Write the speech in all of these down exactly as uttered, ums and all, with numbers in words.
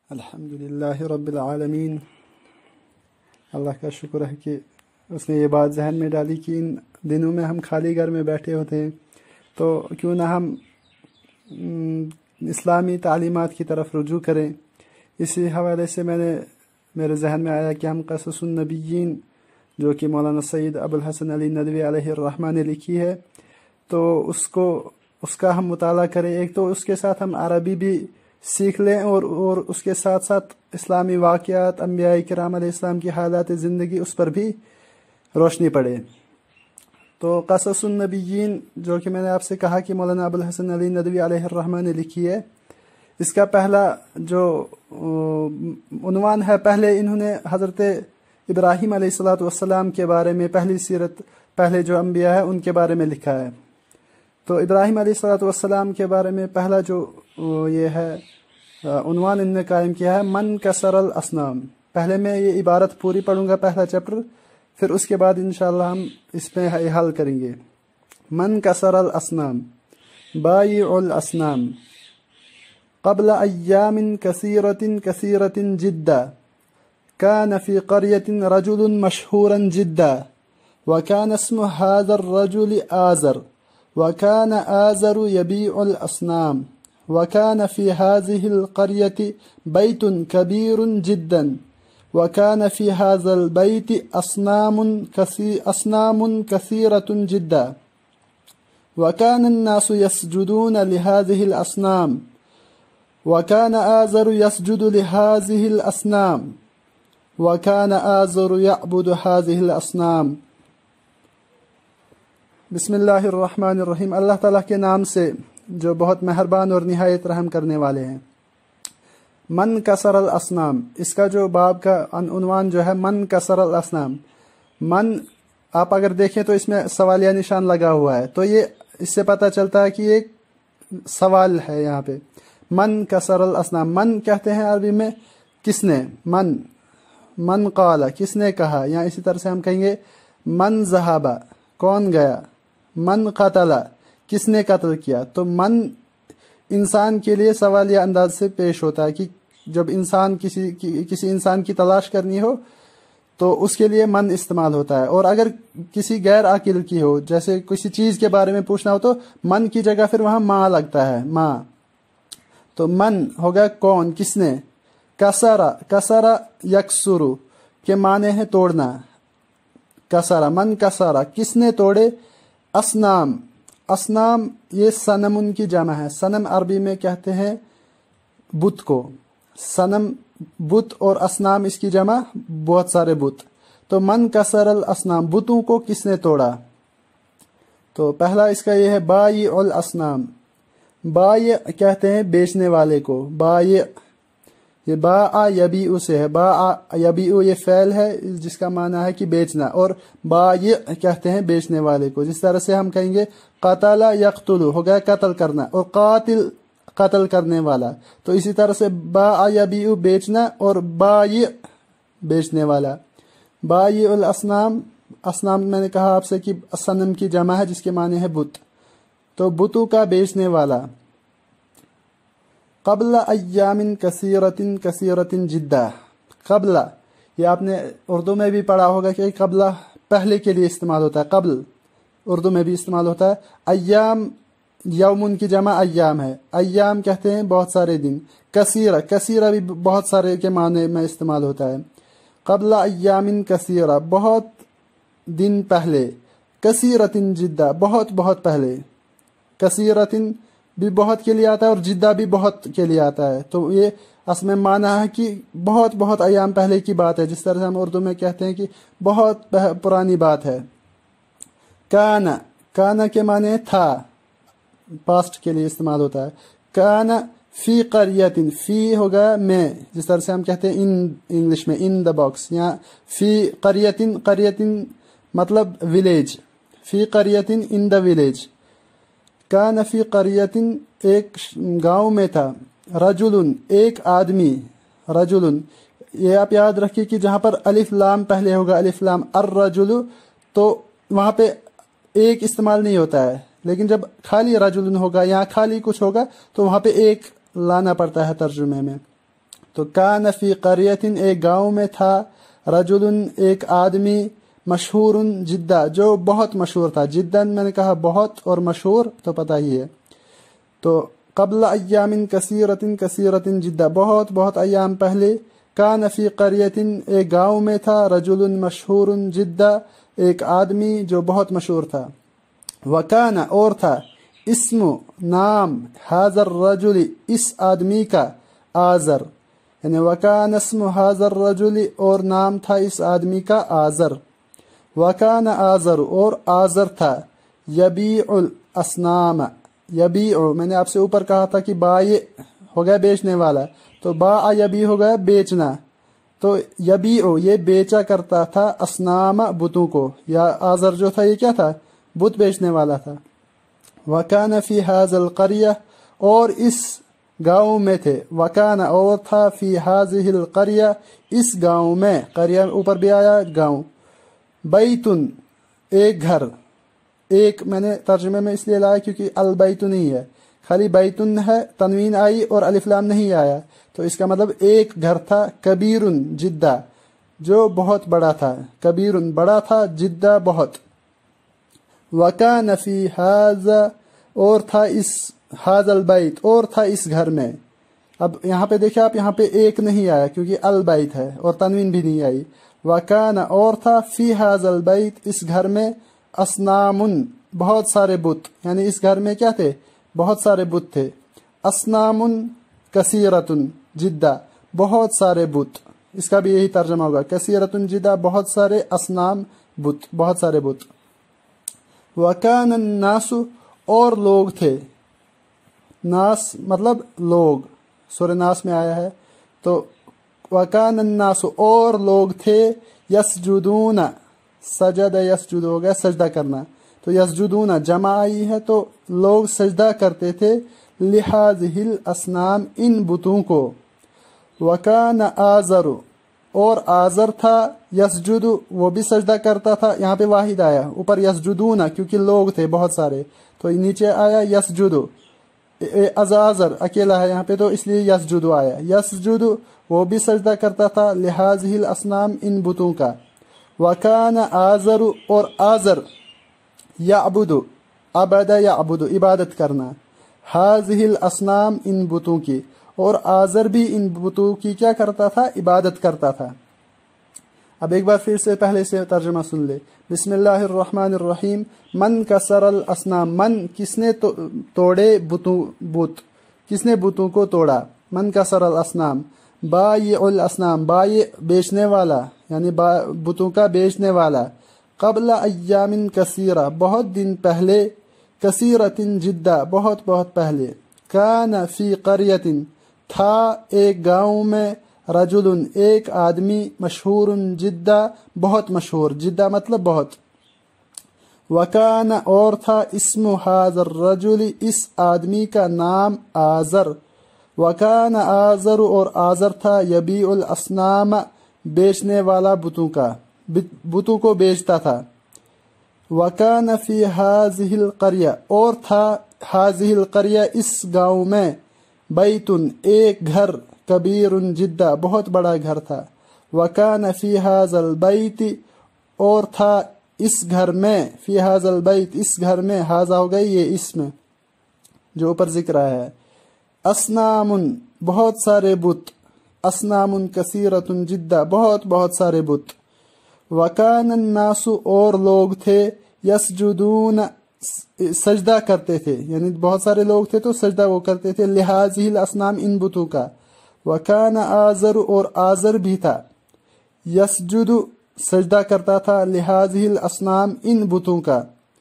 अल्हम्दुलिल्लाहि रब्बिल आलमीन। अल्लाह का शुक्र है कि उसने ये बात जहन में डाली कि इन दिनों में हम खाली घर में बैठे होते हैं, तो क्यों ना हम इस्लामी तालीमात की तरफ रुजू करें। इसी हवाले से मैंने मेरे जहन में आया कि हम क़ससुन नबीयीन, जो कि मौलाना सैयद अबुल हसन अली नदवी अलैहि रहमा ने लिखी है, तो उसको उसका हम मुताला करें। एक तो उसके साथ हम अरबी भी सीख लें और और उसके साथ साथ इस्लामी वाक़यात, अंबिया किराम अलैहिस्सलाम की हालात ज़िंदगी, उस पर भी रोशनी पड़े। तो क़ससुन नबीयीन, जो कि मैंने आपसे कहा कि मौलाना अबुल हसन अली नदवी अलैहि रहमा ने लिखी है, इसका पहला जो उन्वान है, पहले इन्होंने हज़रत इब्राहीम अलैहिस्सलातु वस्सलाम के बारे में, पहली सीरत, पहले जो अंबिया है उनके बारे में लिखा है। तो इब्राहीम अलैहिस्सलातु वस्सलाम के बारे में पहला जो ये है उन्वान इन्होंने कायम किया है, मन कसरल असनाम। पहले मैं ये इबारत पूरी पढ़ूंगा, पहला चैप्टर, फिर उसके बाद इंशाअल्लाह हम इसमें हल करेंगे। मन कसरल असनाम बायिउल असनाम क़ब्ल अय्यामिन कसीरतिन कसीरतिन जिद्दा कान फी क़रयतिन रजुलुन मशहूरन जिद्दा व कान इस्मु हाज़र रजुल आज़र व कान आज़रु यबीउल असनाम व कान फी हाज़िहिल क़रयति बैतुन कबीरुन जिद्दन व कान फी हाज़ल बैति असनामुन कसी असनामुन कसीरतुन जिद्दा व कान अन्नासु यसजुदून लिहाज़िहिल असनाम व कान आज़रु यसजुदु लिहाज़िहिल असनाम व कान आज़रु यअबुदु हाज़िहिल असनाम। बिस्मिल्लाहिर्रहमानिर्रहीम। अल्लाह ताला के नाम से जो बहुत मेहरबान और निहायत रहम करने वाले हैं। मन कसरल असनाम, इसका जो बाब का उन्वान जो है, मन कसरल असनाम। मन, आप अगर देखें तो इसमें सवालिया निशान लगा हुआ है, तो ये इससे पता चलता है कि एक सवाल है यहाँ पे। मन कसरल असनाम, मन कहते हैं अरबी में किसने, मन मन काला, किसने कहा, या इसी तरह से हम कहेंगे मन ज़हाबा, कौन गया, मन कतला, किसने कत्ल किया। तो मन इंसान के लिए सवालिया अंदाज से पेश होता है कि जब इंसान किसी कि, किसी इंसान की तलाश करनी हो तो उसके लिए मन इस्तेमाल होता है। और अगर किसी गैर आकिल की हो, जैसे किसी चीज़ के बारे में पूछना हो, तो मन की जगह फिर वहाँ माँ लगता है, माँ। तो मन होगा कौन, किसने। कसरा, कसरा यकसुरु के माने हैं तोड़ना, कसरा, मन कसरा, किसने तोड़े। असनाम, असनाम ये सनम उनकी जमा है। सनम अरबी में कहते हैं बुत को, सनम बुत, और असनाम इसकी जमा बहुत सारे बुत। तो मन कसरल असनाम, बुतों को किसने तोड़ा। तो पहला इसका ये है बायिउल असनाम। बाय कहते हैं बेचने वाले को, बाय, ये बा आ यबीउ से है, बा आ यबीउ ये फ़ैल है जिसका माना है कि बेचना, और बाय कहते हैं बेचने वाले को। जिस तरह से हम कहेंगे कतला यक़तुलु, हो गया कत्ल करना, और कातिल कत्ल करने वाला। तो इसी तरह से बा आ यबीउ बेचना, और बाय बेचने वाला। बायिउल असनाम, असनाम मैंने कहा आपसे कि सनम की जमा है जिसके माने है बुत, तो बुतों का बेचने वाला। क़ब्ल अय्यामिन कसीरतिन कसीरतिन जिद्दा, क़ब्ल ये आपने उर्दू में भी पढ़ा होगा कि क़ब्ल पहले के लिए इस्तेमाल होता है, क़ब्ल उर्दू में भी इस्तेमाल होता है। अय्याम, यौमुन की जमा अय्याम है, अय्याम कहते हैं बहुत सारे दिन। कसीरा, कसीरा भी बहुत सारे के माने में इस्तेमाल होता है। क़ब्ल अय्यामिन कसीरा, बहुत दिन पहले। कसीरतिन जिद्दा, बहुत बहुत पहले। कसीरतिन भी बहुत के लिए आता है और जिद्दा भी बहुत के लिए आता है। तो ये असल में माना है कि बहुत बहुत अयाम पहले की बात है, जिस तरह से हम उर्दू में कहते हैं कि बहुत पुरानी बात है। काना, काना के माने था, पास्ट के लिए इस्तेमाल होता है। काना फी क़रयतिन, फी होगा में, जिस तरह से हम कहते हैं इन इंग्लिश में, इन द बॉक्स। यहाँ फी क़रयतिन, क़रयतिन मतलब विलेज, फी क़रयतिन इन द विलेज। कान फी क़रयतिन, एक गांव में था। रजुलुन, एक आदमी, रजुलुन, ये आप याद रखिए कि जहाँ पर अलिफ लाम पहले होगा, अलिफ लाम अर रजुलु, तो वहाँ पे एक इस्तेमाल नहीं होता है। लेकिन जब खाली रजुलुन होगा, यहाँ खाली कुछ होगा, तो वहाँ पे एक लाना पड़ता है तर्जुमे में। तो कान फी क़रियतिन एक गांव में था, रजुलन एक आदमी, मशहूरुन जिद्दा जो बहुत मशहूर था। जिद्दन मैंने कहा बहुत और मशहूर तो पता ही है। तो क़ब्ल अय्यामिन कसीरतिन कसीरतिन जिद्दा बहुत बहुत अय्याम पहले, कान फी क़रियतिन एक गांव में था, रजुलन मशहूरुन जिद्दा एक आदमी जो बहुत मशहूर था। वकाना और था, इस्मु नाम, हाज़र रजुली इस आदमी का, आज़र यानी वकान इस्मु हाज़र रजुली और नाम था इस आदमी का आज़र। वकान आज़र और आज़र था, यबीउल असनाम, यबीउ मैंने आपसे ऊपर कहा था कि बाये हो गया बेचने वाला, तो बा यबी हो गया बेचना, तो यबीउ ये बेचा करता था, असनाम बुतों को, या आज़र जो था ये क्या था, बुत बेचने वाला था। वकान फी हाज़िल क़रिया और इस गांव में थे, वकान और था, फी हाज़िल क़रिया इस गांव में, क़रिया ऊपर भी आया गांव, बैतुन एक घर, एक मैंने तर्जुमे में इसलिए लाया क्योंकि अल बैतुन ही है, खाली बैतुन है, तनवीन आई और अलिफ लाम नहीं आया, तो इसका मतलब एक घर था, कबीरुन जिद्दा जो बहुत बड़ा था, कबीरुन बड़ा था, जिद्दा बहुत। वकान फी हाज़ा और था इस हाज़ल बैत और था इस घर में। अब यहाँ पे देखिए आप, यहाँ पे एक नहीं आया क्योंकि अल बैत है और तनवीन भी नहीं आई। वकान और था, फी हाज़ल बैत इस घर में, असनामुन बहुत सारे बुत, यानी इस घर में क्या थे, बहुत सारे बुत थे। असनामुन कसीरतुन जिद्दा बहुत सारे बुत, इसका भी यही तर्जमा होगा, कसीरतुन जिद्दा बहुत सारे, असनाम बुत बहुत सारे बुत। वकान नासु और लोग थे, नास मतलब लोग, सूरह नास में आया है, तो वकान नासु और लोग थे, यसजुदूना सजद यसजुद हो गया सजदा करना, तो यसजुदूना जमा आई है, तो लोग सजदा करते थे, लिहाज़िल असनाम इन बुतों को। वकान आज़रु और आज़र था, यसजुदु वो भी सजदा करता था, यहाँ पे वाहिद आया, ऊपर यसजुदूना क्योंकि लोग थे बहुत सारे, तो नीचे आया यसजुदु, अज़ाज़र अकेला है यहाँ पे तो इसलिए यसजुदु आया, यसजुदु वो भी सजदा करता था, लिहाज़िल असनाम इन बुतों का। वकान आज़रु और आज़र, याबुदु अबदा याबुदु इबादत करना, हाज़िल असनाम इन बुतों की, और आज़र भी इन बुतों की क्या करता था, इबादत करता था। अब एक बार फिर से पहले से तर्जुमा सुन ले। बिस्मिल्लाहिर्रहमानिर्रहीम। मन कसरल असनाम, मन किसने तो, तोड़े बुतों, बुत किसने बुतों को तोड़ा, मन कसरल असनाम, बायिउल असनाम बाय बेचने वाला यानी बुतों का बेचने वाला, क़ब्ल अय्यामिन कसीरा बहुत दिन पहले, कसीरतिन जिद्दा बहुत बहुत पहले, कान फी क़रियतिन था एक गांव में, रजुलुन एक आदमी, मशहूरुन जिद्दा बहुत मशहूर, जिद्दा मतलब बहुत। वकान और था, इस्मु हाज़र रजुली इस आदमी का नाम आज़र। वकान आज़र और आज़र था, यबीउल असनाम बेचने वाला बुतों का, बुतों को बेचता था। वकान फी हाज़िल क़रिया और था, हाज़िल क़रिया इस गांव में, बैतुन एक घर, कबीरुन जिद्दा बहुत बड़ा घर था। वकान फी हाज़ल बैति और था इस घर में, फी हाज़ल बैत इस घर में, हाज़ा हो गई ये इसमें जो ऊपर जिक्र है, असनामुन बहुत सारे बुत, असनामुन कसीरतुन जिद्दा बहुत बहुत सारे बुत। वकान नासु और लोग थे, यसजुदून सजदा करते थे, यानी बहुत सारे लोग थे तो सजदा वो करते थे, लिहाज़िल असनाम इन बुतों का। वकान आज़र और आज़र भी था, यसजुदु सजदा करता था, लिहाज़िल असनाम इन बुतों का,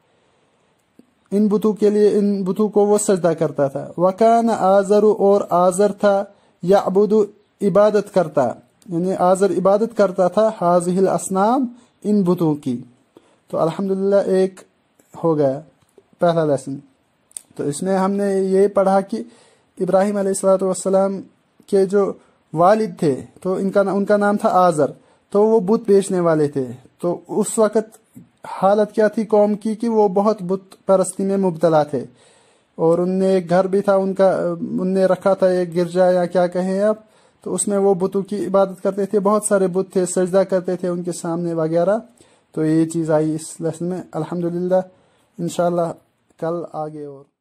इन बुतों के लिए, इन बुतों को वो सजदा करता था। वकान आज़र और आज़र था, याबुदु इबादत करता, यानी आज़र इबादत करता था, हाज़िल असनाम इन बुतों की। तो अल्हम्दुलिल्लाह एक हो गया पहला लेसन। तो इसमें हमने ये पढ़ा कि इब्राहिम अलैहिस्सलातु वस्सलाम के जो वालिद थे तो इनका उनका नाम था आज़र, तो वो बुत बेचने वाले थे। तो उस वक़्त हालत क्या थी कौम की कि वो बहुत बुत परस्ती में मुब्तला थे, और उनने एक घर भी था उनका, उनने रखा था एक गिरजा या क्या कहें आप, तो उसमें वो बुतों की इबादत करते थे, बहुत सारे बुत थे, सजदा करते थे उनके सामने वगैरह। तो ये चीज़ आई इस लेसन में। अल्हम्दुलिल्लाह, इंशाअल्लाह कल आगे और